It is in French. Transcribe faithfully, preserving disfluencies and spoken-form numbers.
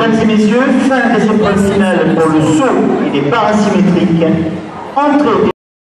Mesdames et messieurs, fin des épreuves finales pour le saut et des parasymétriques. Entrée des